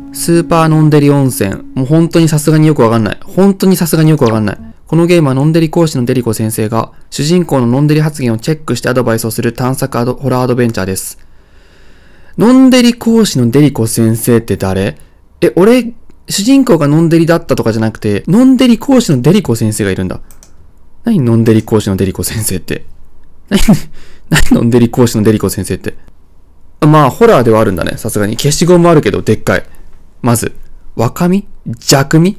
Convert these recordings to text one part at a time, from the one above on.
スーパーノンデリ温泉。もう本当にさすがによくわかんない。本当にさすがによくわかんない。このゲームはノンデリ講師のデリコ先生が主人公のノンデリ発言をチェックしてアドバイスをする探索ホラーアドベンチャーです。ノンデリ講師のデリコ先生って誰？俺、主人公がノンデリだったとかじゃなくて、ノンデリ講師のデリコ先生がいるんだ。何ノンデリ講師のデリコ先生って。何ノンデリ講師のデリコ先生って。まあ、ホラーではあるんだね。さすがに。消しゴムあるけど、でっかい。まず、若み？弱み？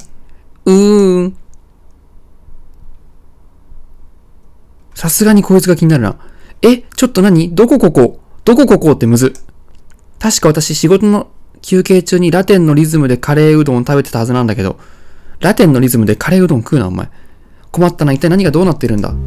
さすがにこいつが気になるな。ちょっと何？どこここってむず。確か私仕事の休憩中にラテンのリズムでカレーうどんを食べてたはずなんだけど、ラテンのリズムでカレーうどん食うな、お前。困ったな、一体何がどうなってるんだ。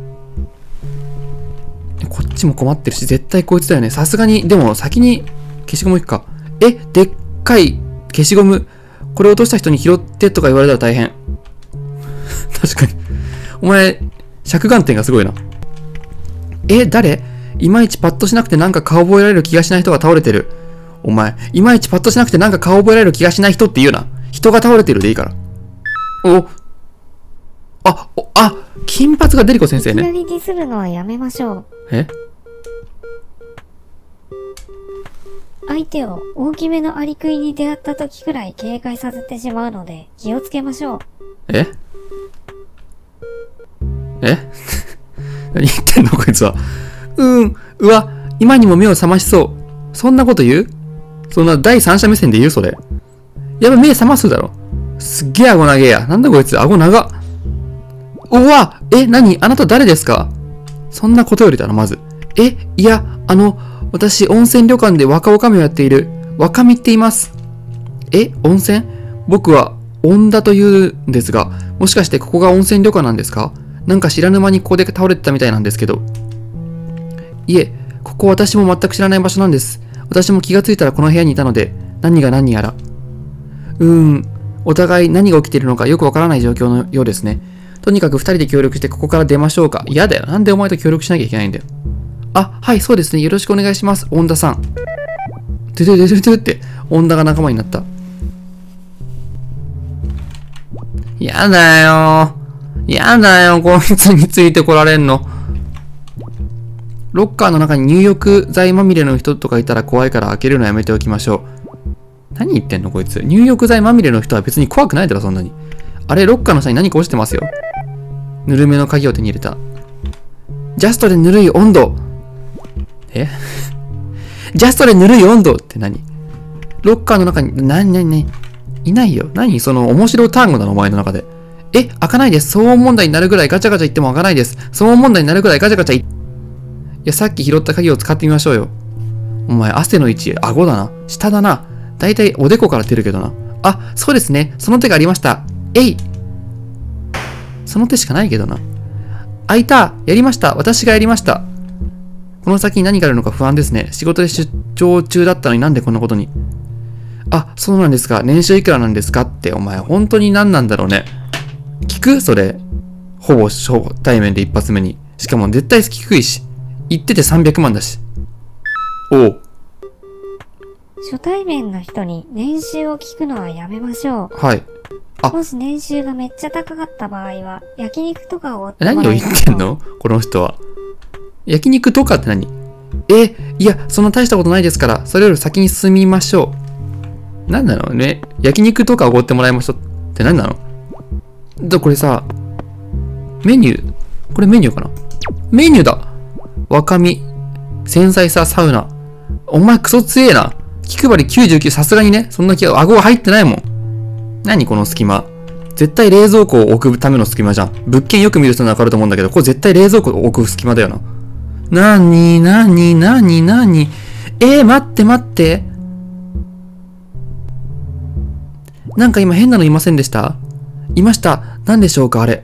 こっちも困ってるし、絶対こいつだよね。さすがに、でも先に消しゴムいくか。でっかい消しゴム。これ落とした人に拾ってとか言われたら大変。確かに。お前、着眼点がすごいな。誰？いまいちパッとしなくてなんか顔覚えられる気がしない人が倒れてる。お前、いまいちパッとしなくてなんか顔覚えられる気がしない人って言うな。人が倒れてるでいいから。金髪がデリコ先生ね。 いきなりディスるのはやめましょう。相手を大きめのアリクイに出会った時くらい警戒させてしまうので気をつけましょう。 何言ってんのこいつは。うわ、今にも目を覚ましそう。そんなこと言う？そんな第三者目線で言うそれ。やばい、目覚ますだろ。すっげえ顎長えや。なんだこいつ、顎長っ。うわ、何？あなた誰ですか？そんなことよりだな、まず。いや、私、温泉旅館で若女将をやっている、若見って言います。温泉？僕は、恩田というんですが、もしかしてここが温泉旅館なんですか？なんか知らぬ間にここで倒れてたみたいなんですけど。いえ、ここ私も全く知らない場所なんです。私も気がついたらこの部屋にいたので、何が何やら。お互い何が起きているのかよくわからない状況のようですね。とにかく二人で協力してここから出ましょうか。嫌だよ。なんでお前と協力しなきゃいけないんだよ。はい、そうですね。よろしくお願いします。恩田さん。って、恩田が仲間になった。やだよ、こいつについてこられんの。ロッカーの中に入浴剤まみれの人とかいたら怖いから開けるのやめておきましょう。何言ってんのこいつ。入浴剤まみれの人は別に怖くないだろ、そんなに。あれ、ロッカーの下に何か落ちてますよ。ぬるめの鍵を手に入れた。ジャストでぬるい温度。ジャストでぬるい温度って何？ロッカーの中に、いないよ。何その面白単語なのお前の中で。開かないです。騒音問題になるぐらいガチャガチャ言っても開かないです。騒音問題になるぐらいガチャガチャさっき拾った鍵を使ってみましょうよ。お前、汗の位置、顎だな。下だな。だいたいおでこから出るけどな。そうですね。その手がありました。その手しかないけどな。開いた。やりました。私がやりました。この先に何があるのか不安ですね。仕事で出張中だったのになんでこんなことに。そうなんですか。年収いくらなんですかって、お前、本当に何なんだろうね。聞く？それ。ほぼ初対面で一発目に。しかも絶対低いし。言ってて300万だし。 初対面の人に年収を聞くのはやめましょう。 はい。 もし年収がめっちゃ高かった場合は、焼肉とかをおってもらいましょう。 何を言ってんのこの人は。焼肉とかって何？いや、そんな大したことないですから、それより先に進みましょう。何なのね。焼肉とかおごってもらいましょうって何なの？これさ、メニュー、これメニューかな？メニューだ。若み、繊細さ、サウナ。お前クソ強えな。気配り99、さすがにね。そんな気が、顎が入ってないもん。何この隙間。絶対冷蔵庫を置くための隙間じゃん。物件よく見る人にわかると思うんだけど、これ絶対冷蔵庫を置く隙間だよな。待って。なんか今変なのいませんでした？いました。何でしょうかあれ。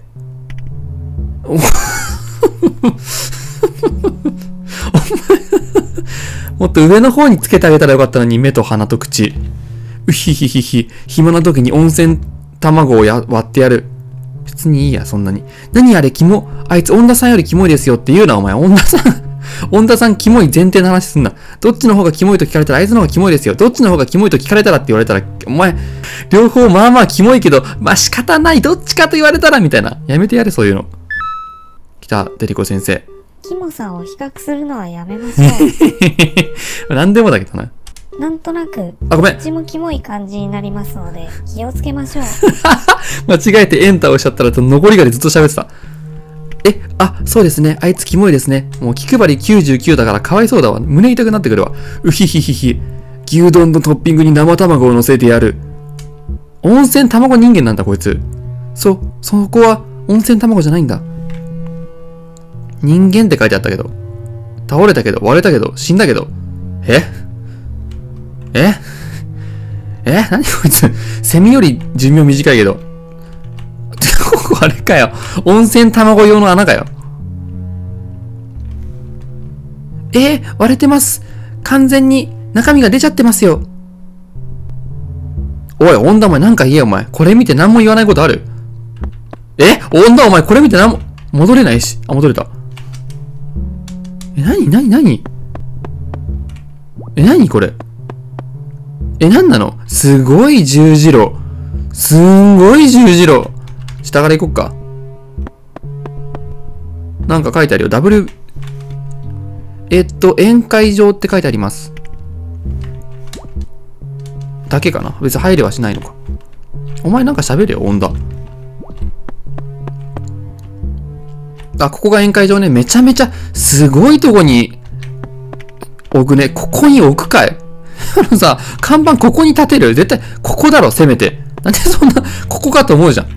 もっと上の方につけてあげたらよかったのに、目と鼻と口。暇な時に温泉卵を割ってやる。別にいいや、そんなに。何あれ、あいつ、恩田さんよりキモいですよって言うな、お前。恩田さん恩田さんキモい前提の話すんな。どっちの方がキモいと聞かれたらあいつの方がキモいですよ。どっちの方がキモいと聞かれたらって言われたら、お前、両方まあまあキモいけど、まあ仕方ない。どっちかと言われたらみたいな。やめてやれ、そういうの。来た、デリコ先生。 キモさを比較するのはやめましょう。 なんでもだけどな。 なんとなく、 あ、ごめん。 どっちもキモい感じになりますので、気をつけましょう。 間違えてエンターをしちゃったら残りがでずっと喋ってた。そうですね。あいつキモいですね。もう気配り99だからかわいそうだわ。胸痛くなってくるわ。うひひひひ。牛丼のトッピングに生卵を乗せてやる。温泉卵人間なんだこいつ。そこは温泉卵じゃないんだ。人間って書いてあったけど。倒れたけど、割れたけど、死んだけど。何こいつ。セミより寿命短いけど。ここあれかよ。温泉卵用の穴かよ。割れてます。完全に中身が出ちゃってますよ。おい、温田お前なんか言えお前。これ見て何も言わないことある？温田お前これ見て何も、戻れないし。戻れた。何これ。何なの？すごい十字路。すんごい十字路。下から行こっか。なんか書いてあるよ。宴会場って書いてあります。だけかな？別に入れはしないのか。お前なんか喋れよ、温田。ここが宴会場ね。めちゃめちゃ、すごいとこに置くね。ここに置くかい？さ、看板ここに立てる？絶対、ここだろ、せめて。なんでそんな、ここかと思うじゃん。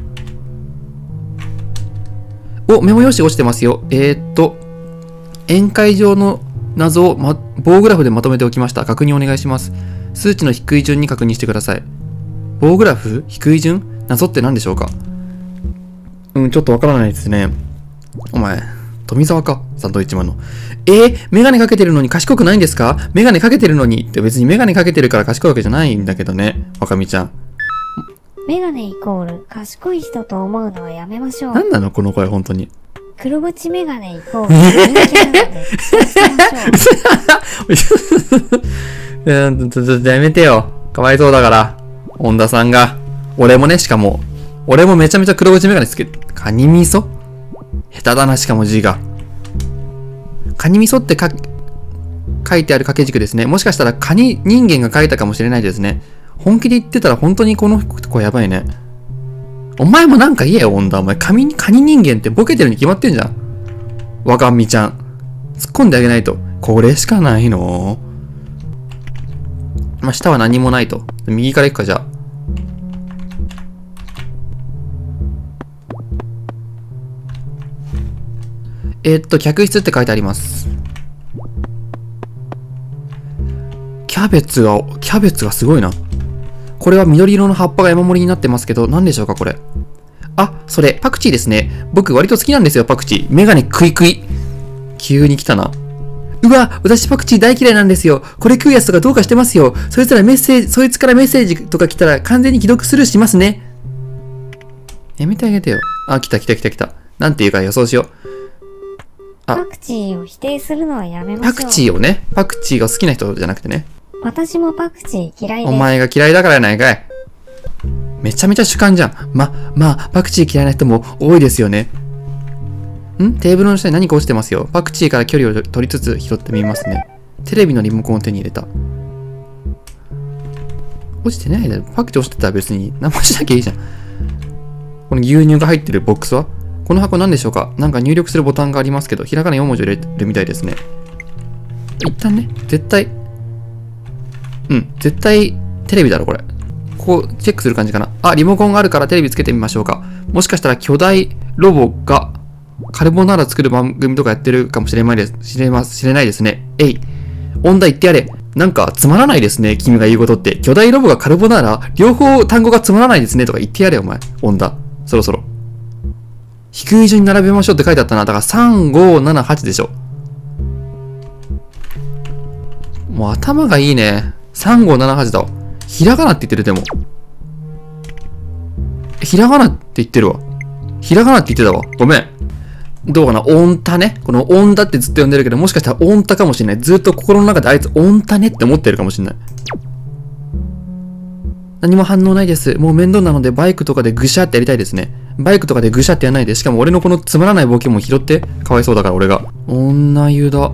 メモ用紙落ちてますよ。宴会場の謎を、棒グラフでまとめておきました。確認お願いします。数値の低い順に確認してください。棒グラフ？低い順？謎って何でしょうか？ちょっとわからないですね。お前、富澤か？サンドイッチマンの。メガネかけてるのに賢くないんですか？メガネかけてるのにって別にメガネかけてるから賢いわけじゃないんだけどね。若見ちゃん。 メガネイコール賢い人と思うのはやめましょう。 なんなのこの声本当に。 黒縁メガネイコール人気なので気をつけましょう。 やめてよ。かわいそうだから。恩田さんが。俺もね、しかも。俺もめちゃめちゃ黒縁メガネつけ、カニ味噌？下手だな、しかも字が。カニ味噌って書いてある掛け軸ですね。もしかしたらカニ人間が書いたかもしれないですね。本気で言ってたら本当にこの子やばいね。お前もなんか言えよ、温田。お前、カニ人間ってボケてるに決まってんじゃん。若見ちゃん。突っ込んであげないと。これしかないの？下は何もないと。右から行くか、じゃあ。客室って書いてあります。キャベツがすごいな。これは緑色の葉っぱが山盛りになってますけど、何でしょうか、これ。それ、パクチーですね。僕割と好きなんですよ、パクチー。メガネクイクイ。急に来たな。うわ、私パクチー大嫌いなんですよ。これ食うやつとかどうかしてますよ。そいつからメッセージとか来たら完全に既読スルーしますね。やめてあげてよ。来た。なんていうか予想しよう。 パクチーを否定するのはやめましょう。 パクチーをね。パクチーが好きな人じゃなくてね。 私もパクチー嫌いです。 お前が嫌いだからやないかい。めちゃめちゃ主観じゃん。パクチー嫌いな人も多いですよね。テーブルの下に何か落ちてますよ。パクチーから距離を取りつつ拾ってみますね。テレビのリモコンを手に入れた。落ちてないだろ。パクチー落ちてたら別に何もしなきゃいいじゃん。この牛乳が入ってるボックスは？この箱何でしょうか？なんか入力するボタンがありますけど、ひらがな4文字を入れるみたいですね。一旦ね、絶対テレビだろ、これ。ここ、チェックする感じかな。リモコンがあるからテレビつけてみましょうか。もしかしたら巨大ロボがカルボナーラ作る番組とかやってるかもしれないですね。音大言ってやれ。なんかつまらないですね、君が言うことって。巨大ロボがカルボナーラ両方単語がつまらないですねとか言ってやれよ、お前。音大。そろそろ。低い順に並べましょうって書いてあったな。だから3、5、7、8でしょ。もう頭がいいね。3、5、7、8だわ。ひらがなって言ってる、でも。ひらがなって言ってるわ。ひらがなって言ってたわ。ごめん。 どうかな、オンタね。このオンダってずっと呼んでるけど、もしかしたらオンタかもしれない。ずっと心の中であいつオンタねって思ってるかもしれない。何も反応ないです。もう面倒なのでバイクとかでぐしゃってやりたいですね。バイクとかでぐしゃってやらないで、しかも俺のこのつまらないボケも拾って、かわいそうだから俺が。女湯だ。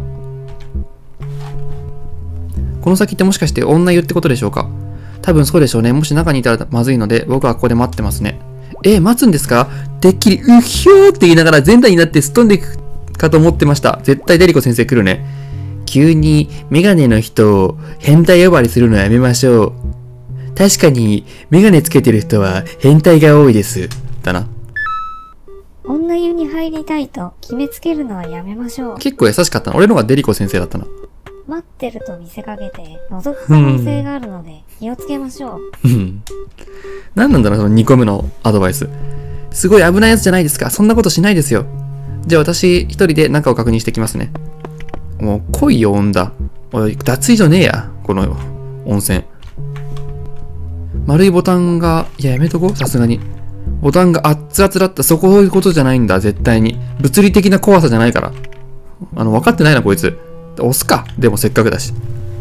この先ってもしかして女湯ってことでしょうか？多分そうでしょうね。もし中にいたらまずいので、僕はここで待ってますね。待つんですか？てっきり、うひょーって言いながら全体になってすっ飛んでいくかと思ってました。絶対デリコ先生来るね。急にメガネの人を変態呼ばわりするのやめましょう。確かに、メガネつけてる人は変態が多いです。だな。 女湯に入りたいと決めつけるのはやめましょう。 結構優しかったな。俺のがデリコ先生だったな。 待ってると見せかけて覗く可能性があるので気をつけましょう。 何なんだろう、その2個目のアドバイス。すごい危ないやつじゃないですか。そんなことしないですよ。じゃあ私一人で中を確認してきますね。もう来いよ、女。おい、脱衣所ねえや。この温泉。丸いボタンが、いや、やめとこう、さすがに。ボタンが熱々だった。そういうことじゃないんだ、絶対に。物理的な怖さじゃないから。分かってないな、こいつ。押すか。でもせっかくだし。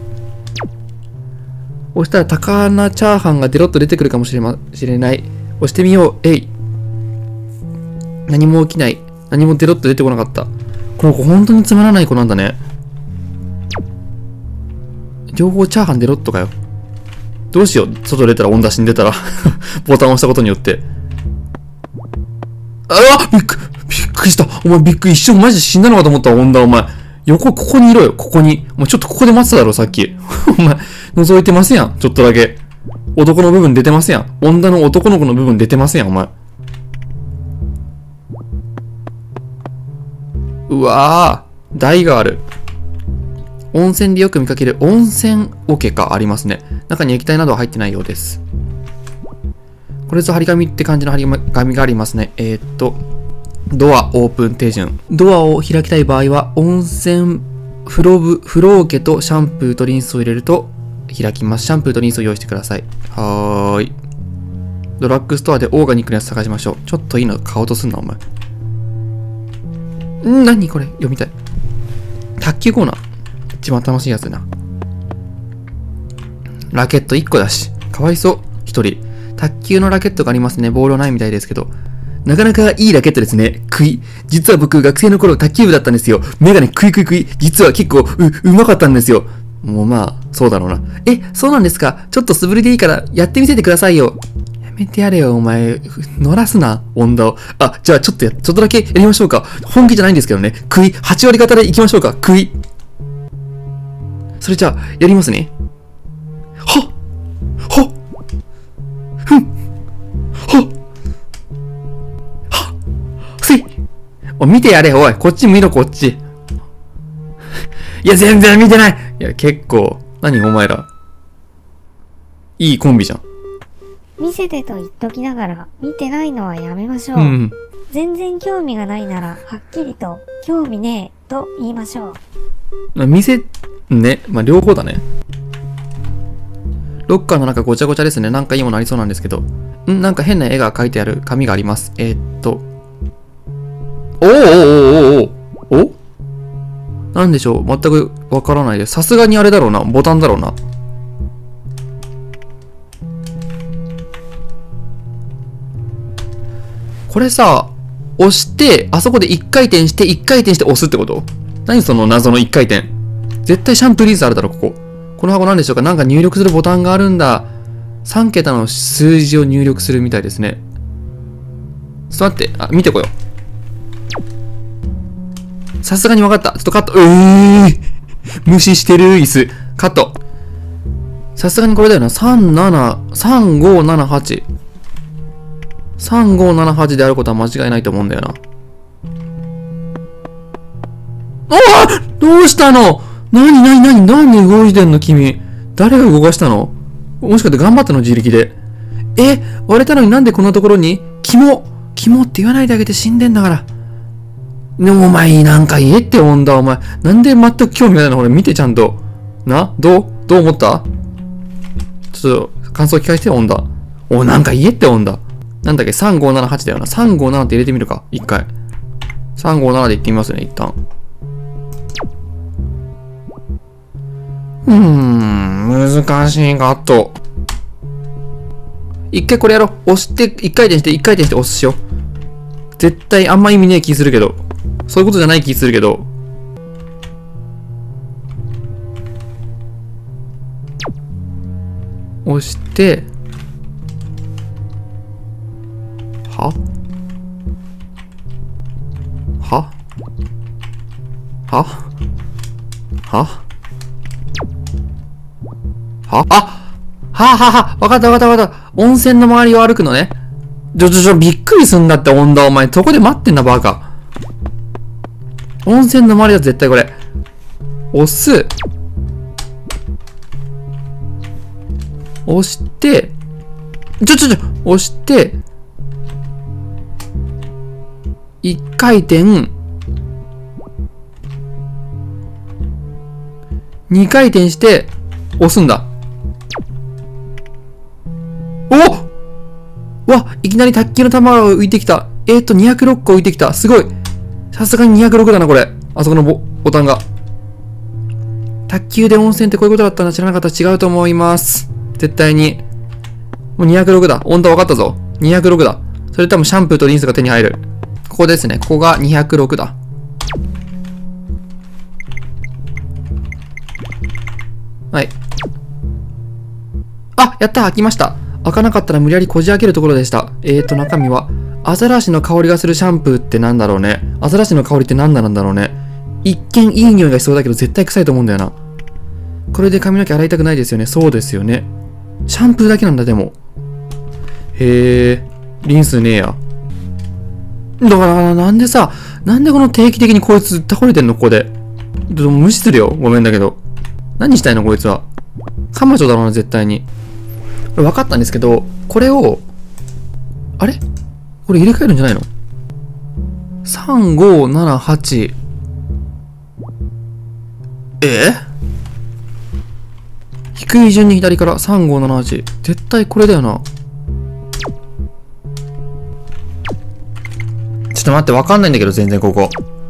押したら高菜チャーハンがデロッと出てくるかもしれない。押してみよう。何も起きない。何もデロッと出てこなかった。この子本当につまらない子なんだね。両方チャーハンデロッとかよ。どうしよう。外出たら女死んでたら。ボタンを押したことによって。びっくりした。お前びっくり。一瞬マジで死んだのかと思ったわ、女。お前。ここにいろよ。ここに。お前ちょっとここで待ってただろ、さっき。お前、覗いてますやん。ちょっとだけ。男の部分出てますやん。女の男の子の部分出てますやん、お前。うわぁ。台がある。温泉でよく見かける温泉桶かありますね。中に液体などは入ってないようです。これぞ張り紙って感じの張り紙がありますね。ドアオープン手順。ドアを開きたい場合は、温泉風呂桶とシャンプーとリンスを入れると開きます。シャンプーとリンスを用意してください。はーい。ドラッグストアでオーガニックのやつ探しましょう。ちょっといいの買おうとすんな、お前。何これ読みたい。卓球コーナー。一番楽しいやつだな。ラケット1個だし。かわいそう。1人。卓球のラケットがありますね。ボールはないみたいですけど。なかなかいいラケットですね。実は僕、学生の頃卓球部だったんですよ。メガネクイ。実は結構、うまかったんですよ。もうまあ、そうだろうな。そうなんですか。ちょっと素振りでいいから、やってみせてくださいよ。やめてやれよ、お前。乗らすな、女を。じゃあちょっとだけやりましょうか。本気じゃないんですけどね。8割方でいきましょうか。それじゃあ、やりますね。見てやれ、おい。こっち見ろ、こっち。いや、全然見てない。いや、結構。何、お前ら。いいコンビじゃん。 見せてと言っときながら、見てないのはやめましょう。全然興味がないなら、はっきりと、興味ねえ、と言いましょう。ね。まあ、両方だね。ロッカーの中ごちゃごちゃですね。なんかいいものありそうなんですけど。なんか変な絵が描いてある紙があります。おなんでしょう、全くわからないです。さすがにあれだろうな。ボタンだろうな。これさ、押して、あそこで1回転して押すってこと？何その謎の1回転。絶対シャンプーリンスあるだろ、ここ。この箱なんでしょうか？なんか入力するボタンがあるんだ。3桁の数字を入力するみたいですね。ちょっと待って。見てこよう。さすがに分かった。ちょっとカット。無視してる椅子。カット。さすがにこれだよな。3578。3578であることは間違いないと思うんだよな。どうしたの？何動いてんの君。誰が動かしたの？もしかして頑張ったの？自力で。割れたのになんでこんなところに？肝って言わないであげて、死んでんだから。でもお前なんか言えって女、お前。なんで全く興味ないの？俺見てちゃんと。どう思った？ちょっと感想聞かせてよ、女。なんか言えって女。なんだっけ、3578だよな。357って入れてみるか。一回。 357で行ってみますね、一旦。難しいカット。一回これやろう。押して、一回転して押すしよう。絶対あんま意味ねえ気するけど。そういうことじゃない気するけど。押して、はははははわかった。温泉の周りを歩くのね。びっくりすんだって、温度お前。そこで待ってんだ、バカ。温泉の周りだ、絶対これ。押す。押して、押して、一回転、二回転して、押すんだ。いきなり卓球の球が浮いてきた。206個浮いてきた。すごい。さすがに206だな、これ。あそこのボタンが。卓球で温泉ってこういうことだったの知らなかったら違うと思います。絶対に。もう206だ。温度分かったぞ。206だ。それ多分シャンプーとリンスが手に入る。ここですね。ここが206だ。はい。やった！開きました。開かなかったら無理やりこじ開けるところでした。中身は、アザラシの香りがするシャンプーってなんだろうね。アザラシの香りって何なんだろうね。一見いい匂いがしそうだけど絶対臭いと思うんだよな。これで髪の毛洗いたくないですよね。そうですよね。シャンプーだけなんだ、でも。リンスねえや。だから、なんでこの定期的にこいつ倒れてんの、ここで。無視するよ。ごめんだけど。何したいの、こいつは。カマチョだろうな、絶対に。分かったんですけど、これを、あれこれ入れ替えるんじゃないの ?3、5、7、8。低い順に左から3、5、7、8。絶対これだよな。ちょっと待って、分かんないんだけど、全然ここ。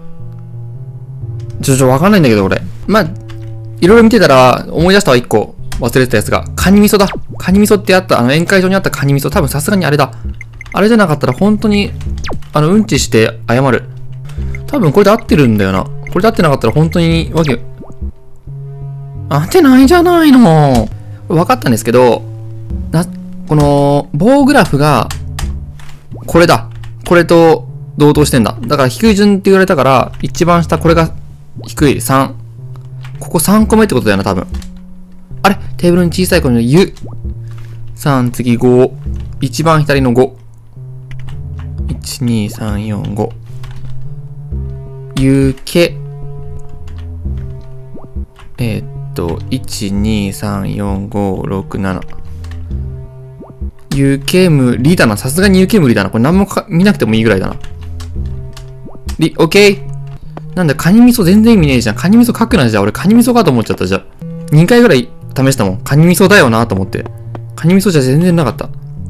分かんないんだけど、俺。いろいろ見てたら、思い出したわ、1個。忘れてたやつが。カニ味噌だ。カニ味噌ってあった、宴会場にあったカニ味噌。多分さすがにあれだ。あれじゃなかったら本当に、うんちして謝る。多分これで合ってるんだよな。これで合ってなかったら本当に、合ってないじゃないの。分かったんですけど、この、棒グラフが、これだ。これと同等してんだ。だから低い順って言われたから、一番下これが低い3。ここ3個目ってことだよな、多分。あれテーブルに小さい子のゆ。3、次5。一番左の5。1、2、3、4、5。ゆけ。1、2、3、4、5、6、7。湯煙だな。さすがに湯煙だな。これ何も見なくてもいいぐらいだな。オッケー。なんだ、カニ味噌全然意味ねえじゃん。カニ味噌書くなじゃん。俺カニ味噌かと思っちゃったじゃん。2回ぐらい試したもん。カニ味噌だよなと思って。カニ味噌じゃ全然なかった。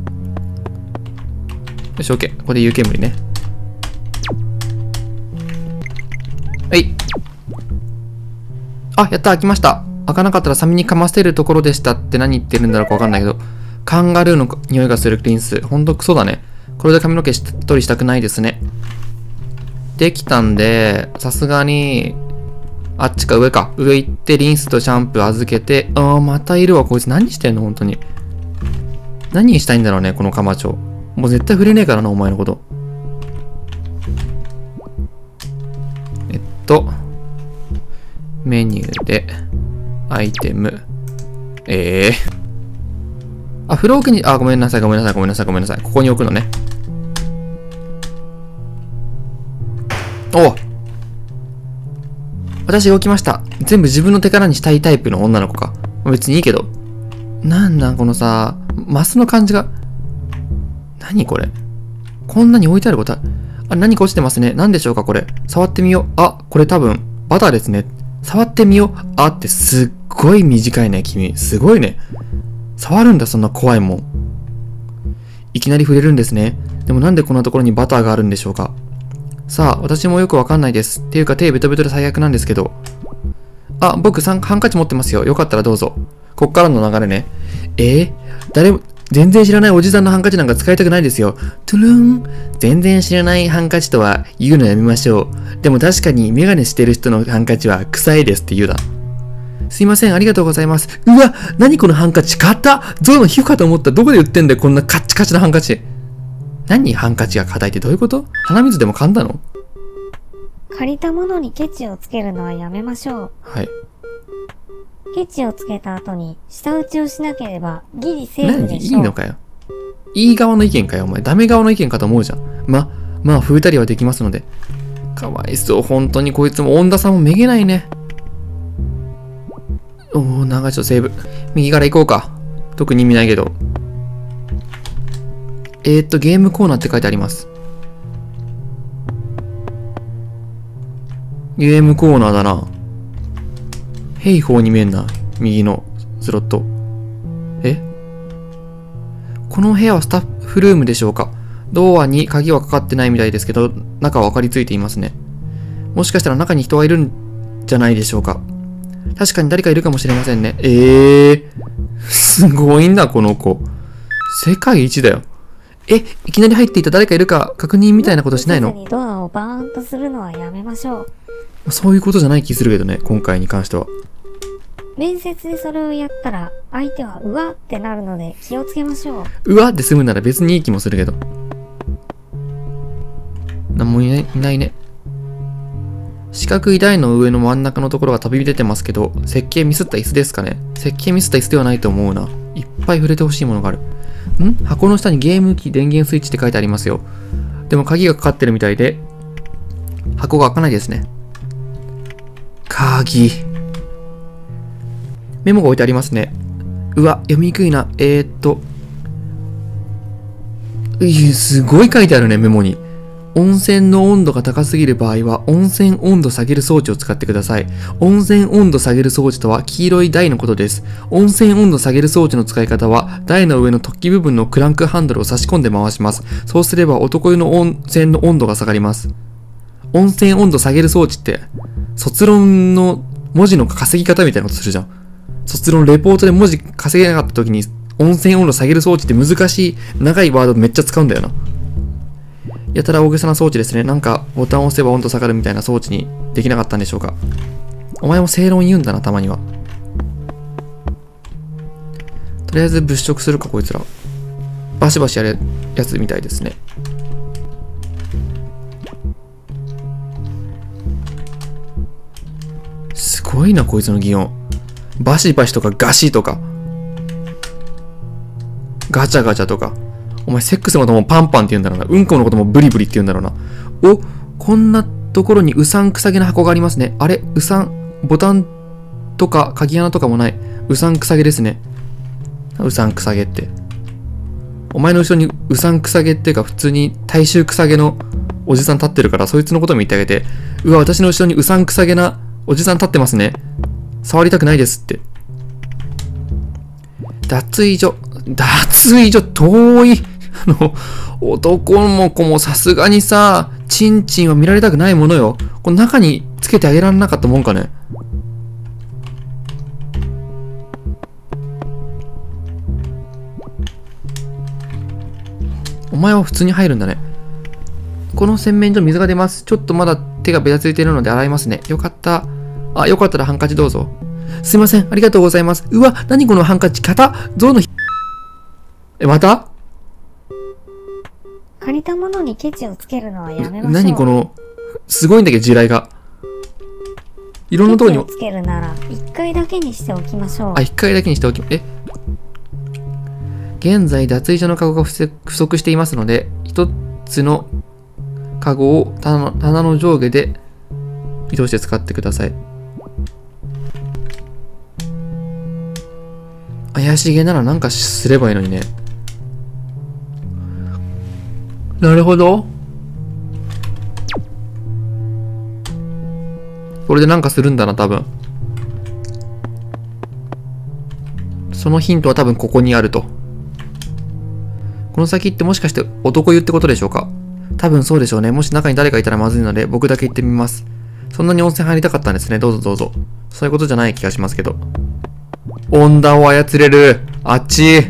よし、オッケー。ここで湯煙ね。はい。やった、開きました。開かなかったらサメに噛ませるところでしたって何言ってるんだろうかわかんないけど。カンガルーの匂いがするリンス。ほんとクソだね。これで髪の毛しっとりしたくないですね。できたんで、さすがに、あっちか上か。上行ってリンスとシャンプー預けて、またいるわ。こいつ何してんの本当に。何したいんだろうね、このカマチョ。もう絶対触れねえからな、お前のこと。メニューで、アイテム。風呂桶に、ごめんなさい。ここに置くのね。私が置きました。全部自分の手からにしたいタイプの女の子か。別にいいけど。なんだ、このさ、マスの感じが。何これ。こんなに置いてあること。何か落ちてますね。何でしょうか、これ。触ってみよう。これ多分、バターですね。触ってみよう。ってすっごい短いね、君。すごいね。触るんだ、そんな怖いもん。いきなり触れるんですね。でもなんでこんなところにバターがあるんでしょうか。 さあ、私もよくわかんないです。っていうか手ベトベトで最悪なんですけど。あ、僕ハンカチ持ってますよ。よかったらどうぞ。こっからの流れね。誰も、全然知らないおじさんのハンカチなんか使いたくないですよ。トゥルン。全然知らないハンカチとは言うのやめましょう。でも確かにメガネしてる人のハンカチは臭いですって言うだ。すいません、ありがとうございます。うわ、何このハンカチ買ったゾウの皮膚かと思った。どこで売ってんだよ、こんなカッチカチなハンカチ。何ハンカチが硬いってどういうこと？鼻水でも噛んだの？ 借りたものにケチをつけるのはやめましょう。 はい。 ケチをつけた後に舌打ちをしなければギリセーフでしょ。 いいのかよ。いい側の意見かよ、お前。ダメ側の意見かと思うじゃん。まあ、拭いたりはできますので。かわいそう、本当にこいつも、恩田さんもめげないね。なんかちょっとセーブ。右から行こうか。特に意味ないけど。ゲームコーナーって書いてあります。ゲームコーナーだな。平方に見えんな。右のスロット。この部屋はスタッフルームでしょうか？ドアに鍵はかかってないみたいですけど、中は分かりついていますね。もしかしたら中に人がいるんじゃないでしょうか。確かに誰かいるかもしれませんね。すごいんだ、この子。世界一だよ。いきなり入っていた誰かいるか確認みたいなことしないの？ にドアをバーンとするのはやめましょう。 そういうことじゃない気するけどね、今回に関しては。 面接でそれをやったら、相手はうわってなるので気をつけましょう。 うわって済むなら別にいい気もするけど。なんもいないね。四角い台の上の真ん中のところが飛び出てますけど、設計ミスった椅子ですかね？設計ミスった椅子ではないと思うな。いっぱい触れてほしいものがある。箱の下にゲーム機電源スイッチって書いてありますよ。でも鍵がかかってるみたいで、箱が開かないですね。鍵。メモが置いてありますね。うわ、読みにくいな。すごい書いてあるね、メモに。温泉の温度が高すぎる場合は、温泉温度下げる装置を使ってください。温泉温度下げる装置とは黄色い台のことです。温泉温度下げる装置の使い方は、台の上の突起部分のクランクハンドルを差し込んで回します。そうすれば男湯の温泉の温度が下がります。温泉温度下げる装置って、卒論の文字の稼ぎ方みたいなことするじゃん。卒論レポートで文字稼げなかった時に、温泉温度下げる装置って難しい長いワードめっちゃ使うんだよな。やたら大げさな装置ですね。なんかボタンを押せば温度下がるみたいな装置にできなかったんでしょうか。お前も正論言うんだな、たまには。とりあえず物色するか、こいつら。バシバシやるやつみたいですね。すごいな、こいつの擬音。バシバシとかガシとか。ガチャガチャとか。お前セックスのこともパンパンって言うんだろうな。うんこのこともブリブリって言うんだろうな。こんなところにうさんくさげな箱がありますね。あれうさん、ボタンとか鍵穴とかもない。うさんくさげですね。うさんくさげって。お前の後ろにうさんくさげっていうか普通に大衆くさげのおじさん立ってるからそいつのことも言ってあげて。うわ、私の後ろにうさんくさげなおじさん立ってますね。触りたくないですって。脱衣所遠い。男も子もさすがにさ、チンチンは見られたくないものよ。この中につけてあげられなかったもんかね。お前は普通に入るんだね。この洗面所水が出ます。ちょっとまだ手がべたついているので洗いますね。よかった。よかったらハンカチどうぞ。すいません。ありがとうございます。うわ、何このハンカチ。象のまた借りたものにケチをつけるのはやめましょう。 何この、すごいんだけど地雷が。いろんなところに。 ケチをつけるなら、1回だけにしておきましょう。 1回だけにしておき、現在脱衣所のカゴが不足していますので、一つのカゴを棚の上下で移動して使ってください。怪しげならなんかすればいいのにね。なるほど。これでなんかするんだな、多分。そのヒントは多分ここにあると。この先ってもしかして男湯ってことでしょうか？ 多分そうでしょうね。もし中に誰かいたらまずいので、僕だけ行ってみます。そんなに温泉入りたかったんですね。どうぞどうぞ。そういうことじゃない気がしますけど。温暖を操れる。あっち。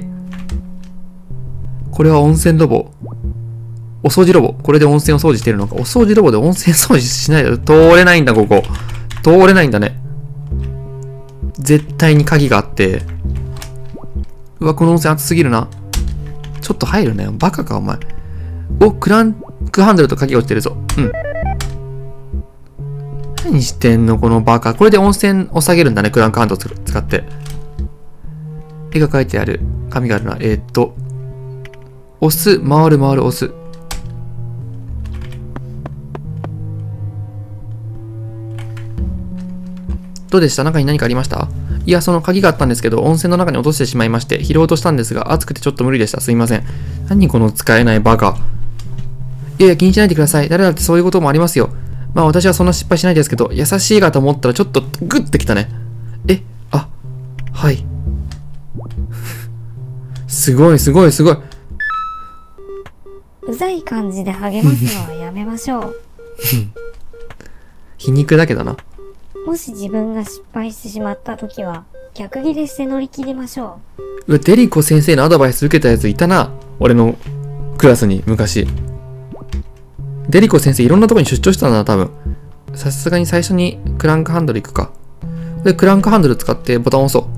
これは温泉ロボ。お掃除ロボ。これで温泉を掃除してるのか。お掃除ロボで温泉掃除しないで。通れないんだ、ここ。通れないんだね。絶対に鍵があって。うわ、この温泉熱すぎるな。ちょっと入るね。バカか、お前。お、クランクハンドルと鍵落ちてるぞ。うん。何してんの、このバカ。これで温泉を下げるんだね、クランクハンドル使って。絵が描いてある紙があるな。押す、回る、押す。どうでした？中に何かありました？いや、その鍵があったんですけど、温泉の中に落としてしまいまして、拾おうとしたんですが、暑くてちょっと無理でした。すいません。何この使えないバカ。いやいや、気にしないでください。誰だってそういうこともありますよ。まあ私はそんな失敗しないですけど、優しいかと思ったらちょっとグッてきたね。はい。すごい。 うざい感じで励ますのはやめましょう。 皮肉だけどな。 もし自分が失敗してしまった時は、逆ギレして乗り切りましょうわ、デリコ先生のアドバイス受けたやついたな。俺のクラスに昔。デリコ先生いろんなとこに出張したんだな、多分。さすがに最初にクランクハンドル行くか。で、クランクハンドル使ってボタンを押そう。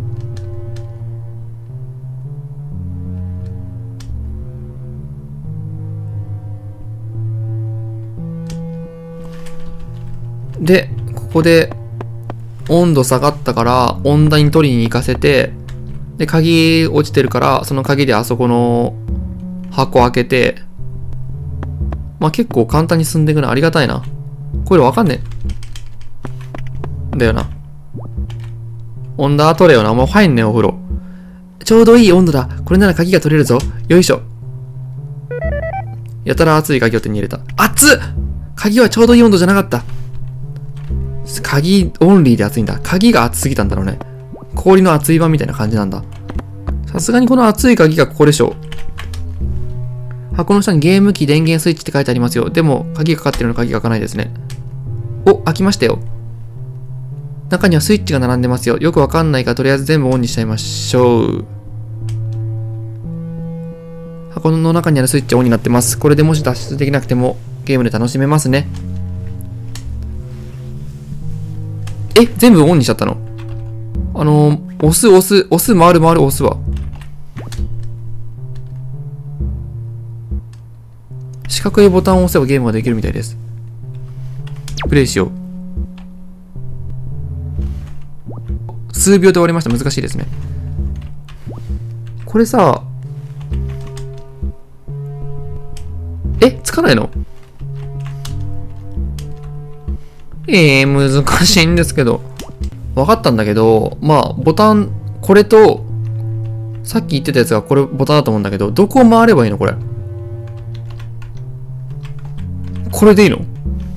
で、ここで温度下がったから温暖に取りに行かせて、で、鍵落ちてるから、その鍵であそこの箱開けて、まあ、結構簡単に進んでいくのありがたいな。これわかんねえ。だよな。温度取れよな。もう入んねえお風呂。ちょうどいい温度だ。これなら鍵が取れるぞ。よいしょ。やたら熱い鍵を手に入れた。熱っ！鍵はちょうどいい温度じゃなかった。鍵オンリーで熱いんだ。鍵が熱すぎたんだろうね。氷の熱い版みたいな感じなんだ。さすがにこの熱い鍵がここでしょう。箱の下にゲーム機電源スイッチって書いてありますよ。でも鍵がかかってるの鍵が開かないですね。お、開きましたよ。中にはスイッチが並んでますよ。よくわかんないからとりあえず全部オンにしちゃいましょう。箱の中にあるスイッチはオンになってます。これでもし脱出できなくてもゲームで楽しめますね。全部オンにしちゃったの？押す、回る、押すわ。四角いボタンを押せばゲームができるみたいです。プレイしよう。数秒で終わりました。難しいですね。これさ、つかないの？難しいんですけど。分かったんだけど、まあ、ボタン、これと、さっき言ってたやつがこれボタンだと思うんだけど、どこを回ればいいのこれ。これでいいの？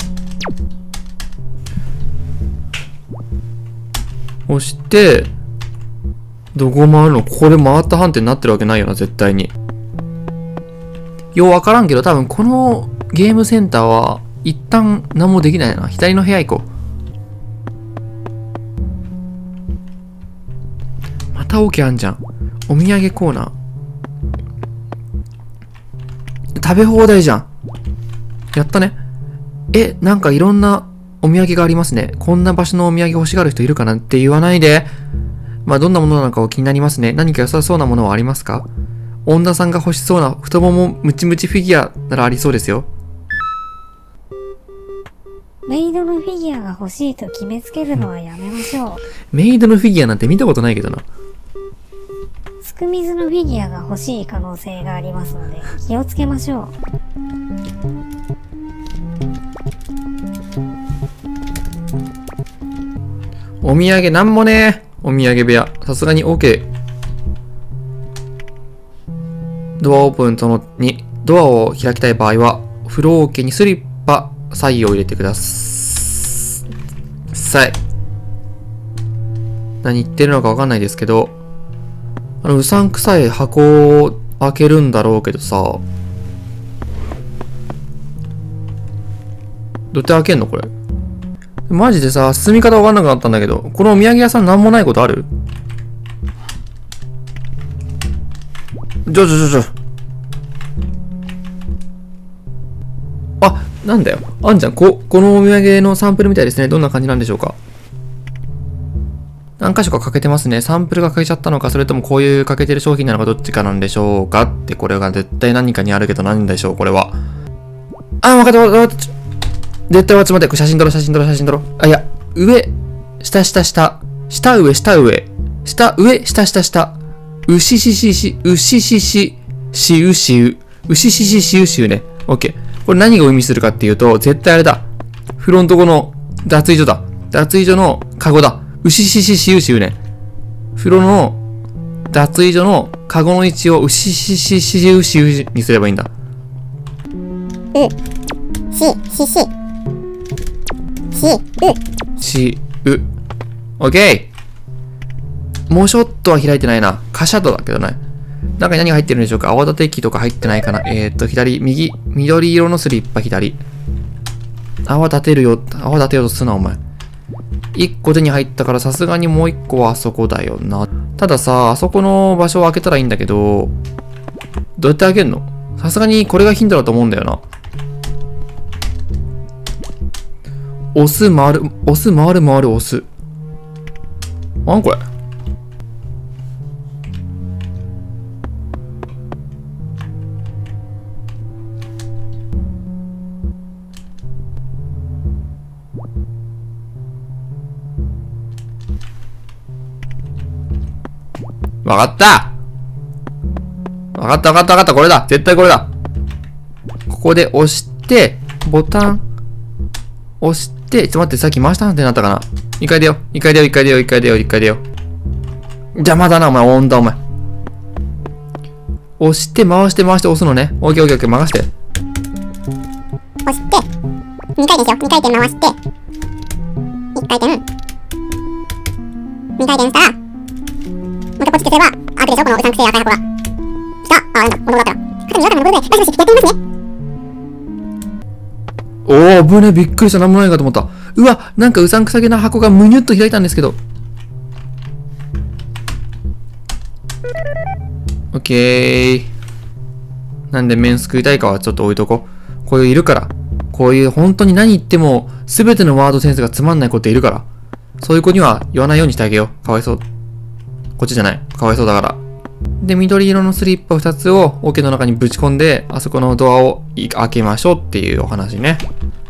押して、どこを回るの？これ回った判定になってるわけないよな、絶対に。よう分からんけど、多分このゲームセンターは、一旦何もできないな。左の部屋行こう。またオケあんじゃん。お土産コーナー。食べ放題じゃん。やったね。なんかいろんなお土産がありますね。こんな場所のお土産欲しがる人いるかなって言わないで。まあどんなものなのかを気になりますね。何か良さそうなものはありますか？恩田さんが欲しそうな太ももムチムチフィギュアならありそうですよ。 メイドのフィギュアが欲しいと決めつけるのはやめましょう。 メイドのフィギュアなんて見たことないけどな。 すく水のフィギュアが欲しい可能性がありますので気をつけましょう。 お土産なんもねー。お土産部屋。さすがに OK。ドアオープンとの2。ドアを開きたい場合は、フロー桶にスリッパ、サイを入れてください。何言ってるのかわかんないですけど、うさんくさい箱を開けるんだろうけどさ、 うやって開けんのこれ。マジでさ、進み方わかんなくなったんだけど、このお土産屋さんなんもないことある？ちょ。あ、なんだよ。あんじゃん。このお土産のサンプルみたいですね。どんな感じなんでしょうか。何箇所か欠けてますね。サンプルが欠けちゃったのか、それともこういう欠けてる商品なのかどっちかなんでしょうかって、これが絶対何かにあるけど何でしょう、これは。あ、わかった。絶対ちょっと待って、これ写真撮ろう。あ、いや、上、下。下、上、下。うしししね。オッケー。これ何を意味するかっていうと、絶対あれだ。フロント後の脱衣所だ。脱衣所のカゴだ。うしね。風呂の脱衣所のカゴの位置をうしにすればいいんだ。オッケー。もうちょっとは開いてないな。カシャッとだけどね。中に何が入ってるんでしょうか。泡立て器とか入ってないかな。左、右、緑色のスリッパ左。泡立てようとすな、お前。1個手に入ったからさすがにもう1個はあそこだよな。たださ、あそこの場所を開けたらいいんだけど、どうやって開けんの？さすがにこれがヒントだと思うんだよな。押す、回る、押す。なんこれ？わかった。これだ。絶対これだ。ここで押して、ボタン、押して、ちょっと待って、さっき回したなんてなったかな。一回出よ。邪魔だな、お前。お前。押して、回して押すのね。オッケー、回して。 押して、2回ですよ。2回転回して、1回転。2回転したら、またポチってすれば、開くでしょ、このうさんくせえ赤い箱が。した。あ、なんだ、このだったら。肩に違和感のことで、バシバシやってみますね。 おー、危ねえ、びっくりした。なんもないかと思った。うわ、なんかうさんくさげな箱がむにゅっと開いたんですけど。オッケー。なんで麺すくいたいかはちょっと置いとこう。こういういるから。こういう本当に何言っても全てのワードセンスがつまんない子っているから。そういう子には言わないようにしてあげよう。かわいそう。こっちじゃない。かわいそうだから。で、緑色のスリッパ2つを桶の中にぶち込んで、あそこのドアを開けましょうっていうお話ね。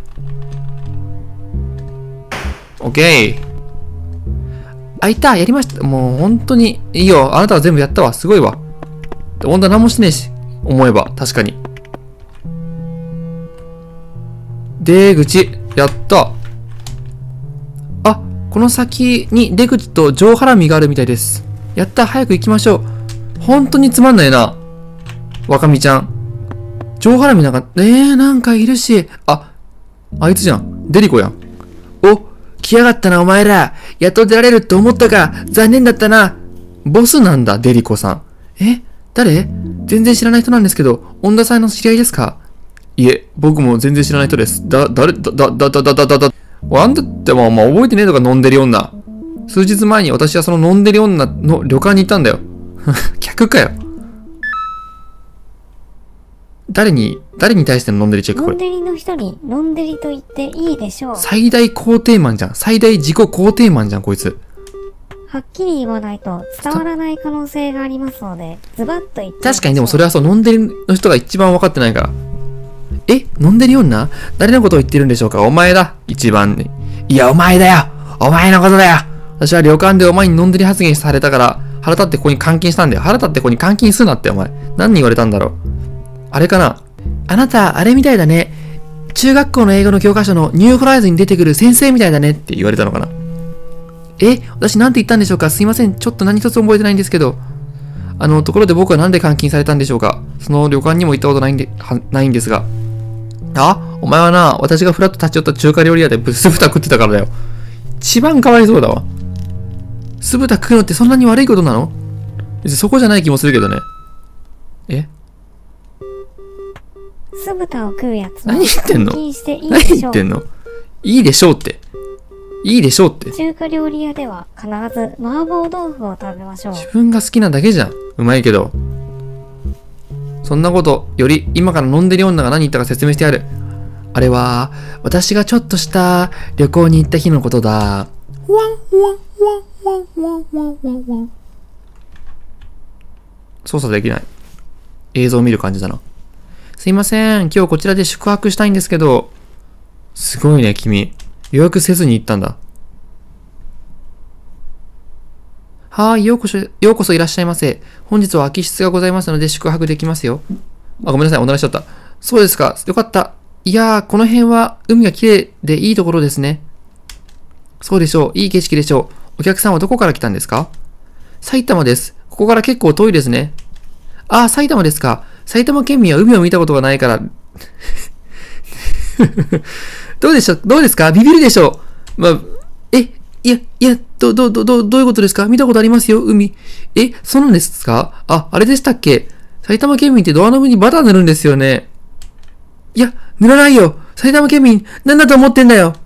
オッケー。開いた。やりました。もう本当にいいよ。あなたは全部やったわ。すごいわ。本当は何もしてねえし。思えば。確かに。出口。やった。あ、この先に出口と上ハラミがあるみたいです。やった。早く行きましょう。本当につまんないな。若見ちゃん。上ハラミなんか、なんかいるし。あいつじゃん。デリコやん。お、来やがったなお前ら。やっと出られると思ったか。残念だったな。ボスなんだ、デリコさん。誰？全然知らない人なんですけど、恩田さんの知り合いですか？いえ、僕も全然知らない人です。あんたっても覚えてねえとか飲んでる女。数日前に私はその飲んでる女の旅館に行ったんだよ。客かよ。誰に対しての飲んでるチェックこれ。 飲んでりの人に飲んでりと言っていいでしょう。 最大肯定マンじゃん。最大自己肯定マンじゃん、こいつ。 はっきり言わないと伝わらない可能性がありますので、ズバッと言って。 確かにでもそれはそう、飲んでるの人が一番分かってないから。飲んでる女？誰のことを言ってるんでしょうか？お前だ。一番ね。いや、お前だよ。お前のことだよ。私は旅館でお前に飲んでり発言されたから、腹立ってここに監禁したんだよ。腹立ってここに監禁するなって、お前。何言われたんだろう。あれかな？あなた、あれみたいだね。中学校の英語の教科書のニューホライズンに出てくる先生みたいだねって言われたのかな。私なんて言ったんでしょうか？すいません。ちょっと何一つ覚えてないんですけど。ところで僕はなんで監禁されたんでしょうか？その旅館にも行ったことないんですが。お前はな、私がフラッと立ち寄った中華料理屋で酢豚食ってたからだよ。一番かわいそうだわ。酢豚食うのってそんなに悪いことなの？別にそこじゃない気もするけどね。 酢豚を食うやつは何言ってんの？ 監禁していい何でしょう。 言ってんの？ いいでしょうって。いいでしょうって。 中華料理屋では必ず麻婆豆腐を食べましょう。 自分が好きなだけじゃん。うまいけど。そんなことより今から飲んでる女が何言ったか説明してやる。あれは、私がちょっとした旅行に行った日のことだ。ワンワンワンワンワンワンワンワン。操作できない。映像を見る感じだな。すいません。今日こちらで宿泊したいんですけど。すごいね、君。予約せずに行ったんだ。はい、ようこそいらっしゃいませ。本日は空き室がございますので宿泊できますよ。あ、ごめんなさい。おならしちゃった。そうですか。よかった。いやー、この辺は海が綺麗でいいところですね。そうでしょう。いい景色でしょう。お客さんはどこから来たんですか？埼玉です。ここから結構遠いですね。ああ、埼玉ですか。埼玉県民は海を見たことがないから。どうですか？ビビるでしょう。まあ、どういうことですか？見たことありますよ、海。そうなんですか？あ、あれでしたっけ？埼玉県民ってドアノブにバター塗るんですよね。いや、塗らないよ。埼玉県民、なんだと思ってんだよ。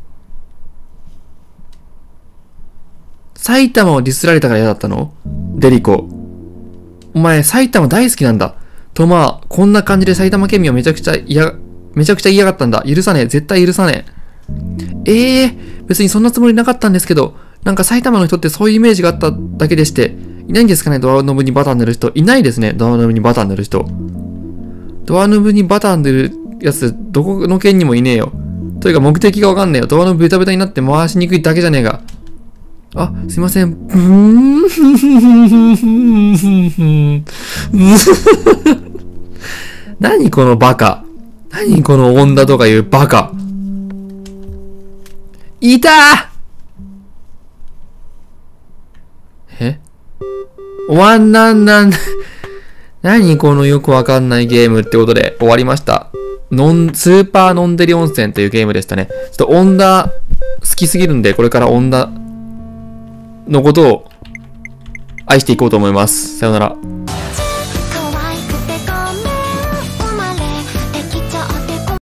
埼玉をディスられたから嫌だったの？デリコ。お前、埼玉大好きなんだ。とまあ、こんな感じで埼玉県民をめちゃくちゃ嫌がったんだ。許さねえ。絶対許さねえ。別にそんなつもりなかったんですけど、なんか埼玉の人ってそういうイメージがあっただけでして、いないんですかね？ドアノブにバター塗る人。いないですね。ドアノブにバター塗る人。ドアノブにバター塗るやつ、どこの県にもいねえよ。というか目的がわかんねえよ。ドアノブベタベタになって回しにくいだけじゃねえが。あ、すいません。何このバカ。何この女とかいうバカ。いたー！何このよくわかんないゲームってことで終わりました。スーパーノンデリ温泉というゲームでしたね。ちょっと女好きすぎるんで、これから女のことを愛していこうと思います。さよなら。